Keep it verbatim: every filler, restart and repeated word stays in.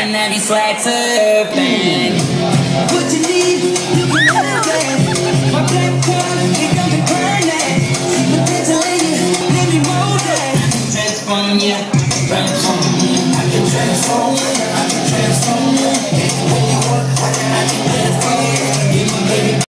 and that be swag surfing. What you need, you can have that. My black car, it got me burning. But that's a lady, let me roll that. Transform ya, transform